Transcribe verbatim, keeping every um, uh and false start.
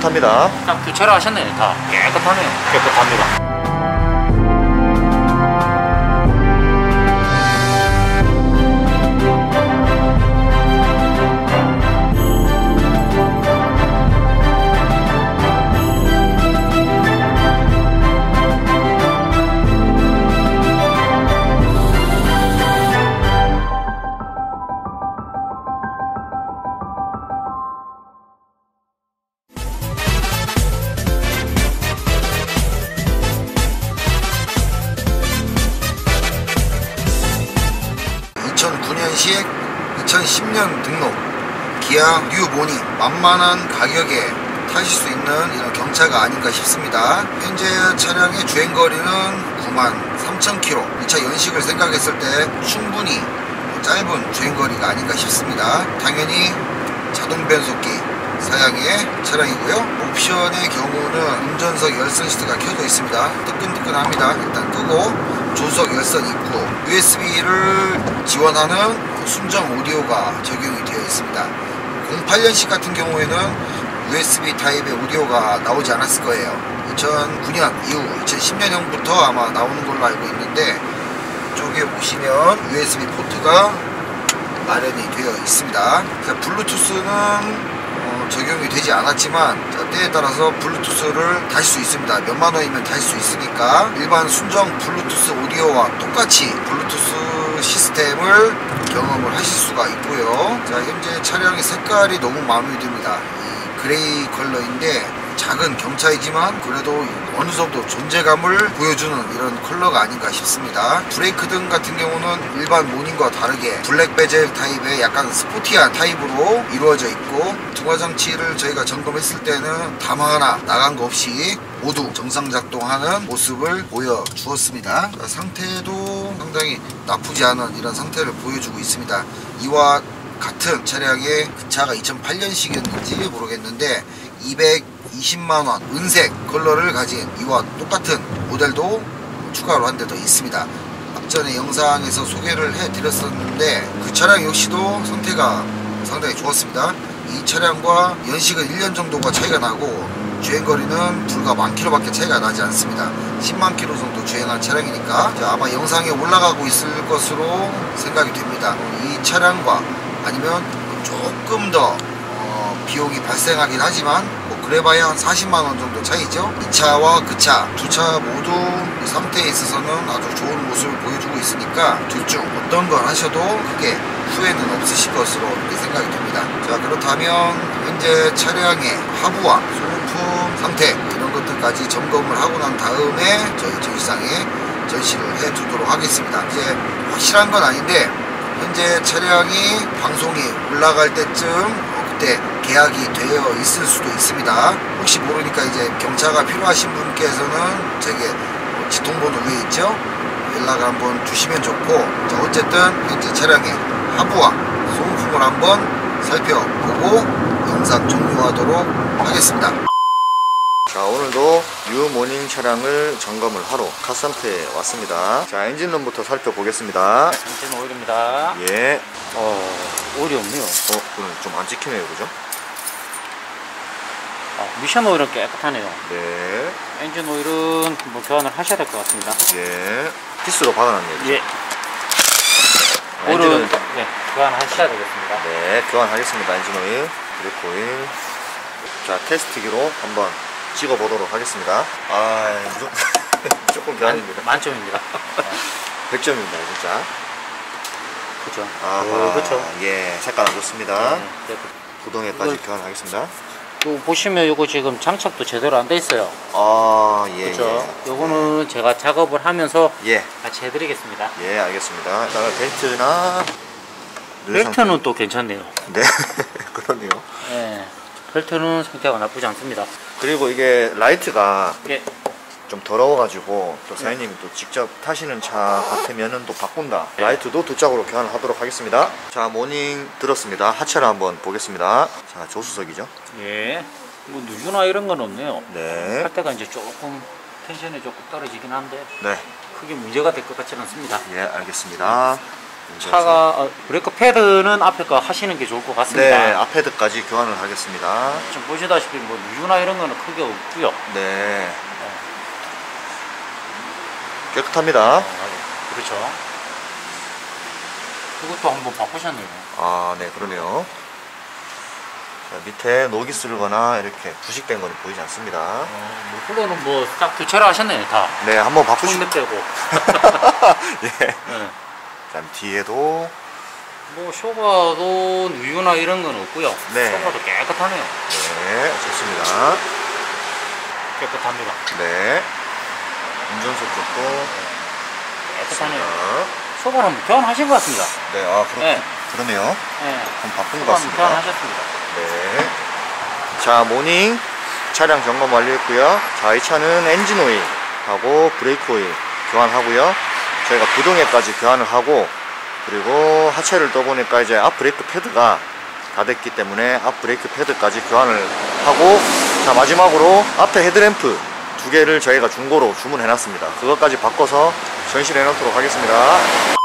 깨끗합니다. 딱 교체를 하셨네요. 다 깨끗하네요. 깨끗합니다. 이천구 년식 이천십 년 등록 기아 뉴 모닝, 만만한 가격에 타실 수 있는 이런 경차가 아닌가 싶습니다. 현재 차량의 주행거리는 구만 삼천 킬로미터, 이 차 연식을 생각했을 때 충분히 짧은 주행거리가 아닌가 싶습니다. 당연히 자동 변속기 사양의 차량이고요. 옵션의 경우는 운전석 열선 시트가 켜져 있습니다. 뜨끈뜨끈합니다. 일단 끄고 조수석 열선 있고 유에스비를 지원하는 순정 오디오가 적용이 되어 있습니다. 공팔 년식 같은 경우에는 유에스비 타입의 오디오가 나오지 않았을 거예요. 이천구 년 이후 이천십 년형부터 아마 나오는 걸로 알고 있는데, 이쪽에 보시면 유에스비 포트가 마련이 되어 있습니다. 블루투스는 어, 적용이 되지 않았지만 자, 때에 따라서 블루투스를 다실 수 있습니다. 몇만 원이면 다실 수 있으니까 일반 순정 블루투스 오디오와 똑같이 블루투스 시스템을 경험을 하실 수가 있고요. 자, 현재 차량의 색깔이 너무 마음에 듭니다. 이 그레이 컬러인데 작은 경차이지만 그래도 어느 정도 존재감을 보여주는 이런 컬러가 아닌가 싶습니다. 브레이크 등 같은 경우는 일반 모닝과 다르게 블랙 베젤 타입의 약간 스포티한 타입으로 이루어져 있고, 중화장치를 저희가 점검했을 때는 담화 하나 나간 거 없이 모두 정상 작동하는 모습을 보여주었습니다. 상태도 상당히 나쁘지 않은 이런 상태를 보여주고 있습니다. 이와 같은 차량의 그 차가 이천팔 년식이었는지 모르겠는데 이백이십만 원 은색 컬러를 가진 이와 똑같은 모델도 추가로 한 대 더 있습니다. 앞전에 영상에서 소개를 해 드렸었는데 그 차량 역시도 상태가 상당히 좋았습니다. 이 차량과 연식은 일 년 정도가 차이가 나고 주행거리는 불과 만 킬로밖에 차이가 나지 않습니다. 십만 킬로 정도 주행한 차량이니까 아마 영상에 올라가고 있을 것으로 생각이 됩니다. 이 차량과 아니면 조금 더 어, 비용이 발생하긴 하지만 뭐 그래봐야 한 사십만 원 정도 차이죠. 이 차와 그 차 두 차 모두 상태에 있어서는 아주 좋은 모습을 보여주고 있으니까 둘 중 어떤 걸 하셔도 크게 후회는 없으실 것으로 이렇게 생각이 됩니다. 자, 그렇다면 현재 차량의 하부와 소모품 상태 이런 것들까지 점검을 하고 난 다음에 저희 전시장에 전시를 해 두도록 하겠습니다. 이제 확실한 건 아닌데 현재 차량이 방송이 올라갈 때쯤 어, 그때 계약이 되어 있을 수도 있습니다. 혹시 모르니까 이제 경차가 필요하신 분께서는 제게 어, 지통번호 위에 있죠? 연락을 한번 주시면 좋고, 자, 어쨌든 현재 차량의 하부와 소모품을 한번 살펴보고 영상 종료하도록 하겠습니다. 자, 오늘도 뉴 모닝 차량을 점검을 하러 카센터에 왔습니다. 자, 엔진룸부터 살펴보겠습니다. 엔진 오일입니다. 예. 어, 오일이 없네요. 어, 오늘 좀 안 찍히네요, 그죠? 아, 미션 오일은 깨끗하네요. 네. 엔진 오일은 뭐 교환을 하셔야 될 것 같습니다. 예. 피스로 박아놨네요. 예. 오일은 네, 교환하셔야 되겠습니다. 네, 교환하겠습니다. 엔진 오일, 브레이크 오일. 자, 테스트기로 한번 찍어보도록 하겠습니다. 아, 무조건, 무조건 교환입니다. 만, 만점입니다. 백 점입니다, 진짜. 그죠. 아, 그렇죠. 예, 색깔 안 좋습니다. 네, 네. 구동에까지 이걸, 교환하겠습니다. 요 보시면 요거 지금 장착도 제대로 안 돼 있어요. 아, 예. 그렇죠. 예. 요거는 제가 작업을 하면서 예. 같이 해드리겠습니다. 예, 알겠습니다. 일단 벨트나 벨트는 상태. 또 괜찮네요. 네, 그러네요. 네, 벨트는 상태가 나쁘지 않습니다. 그리고 이게 라이트가 예. 좀 더러워가지고 또 사장님이 또 직접 타시는 차 같으면은 또 바꾼다. 네. 라이트도 두 짝으로 교환을 하도록 하겠습니다. 자, 모닝 들었습니다. 하체를 한번 보겠습니다. 자, 조수석이죠. 예. 뭐 누유나 이런 건 없네요. 네. 할 때가 이제 조금 텐션이 조금 떨어지긴 한데 네. 크게 문제가 될 것 같지는 않습니다. 예, 알겠습니다. 차가 어, 브레이크 패드는 앞에 거 하시는 게 좋을 것 같습니다. 네, 앞헤드까지 교환을 하겠습니다. 지금 보시다시피 뭐 누유나 이런 거는 크게 없고요. 네. 깨끗합니다. 어, 그렇죠. 이것도 한번 바꾸셨네요. 아, 네, 그러네요. 자, 밑에 녹이 슬거나 이렇게 부식된 거는 보이지 않습니다. 어, 물론 뭐딱 교체를 하셨네요, 다. 네, 한번 바꾸시. 손대 빼고. 예. 네. 그다음 뒤에도 뭐 쇼바도 누유나 이런 건 없고요. 네. 쇼바도 깨끗하네요. 네, 좋습니다. 깨끗합니다. 네. 운전석 쪽도 깨끗하네요. 자, 쇼바는 뭐 교환하신 것 같습니다. 네, 아, 그렇, 네. 그러네요. 네. 한번 바꾼 것 쇼바는 같습니다. 교환하셨습니다. 네. 자, 모닝 차량 점검 완료했고요. 자, 이 차는 엔진 오일하고 브레이크 오일 교환하고요. 저희가 구동에까지 교환을 하고, 그리고 하체를 떠보니까 이제 앞 브레이크 패드가 다 됐기 때문에 앞 브레이크 패드까지 교환을 하고, 자, 마지막으로 앞에 헤드램프 두 개를 저희가 중고로 주문해 놨습니다. 그것까지 바꿔서 전시를 해 놓도록 하겠습니다.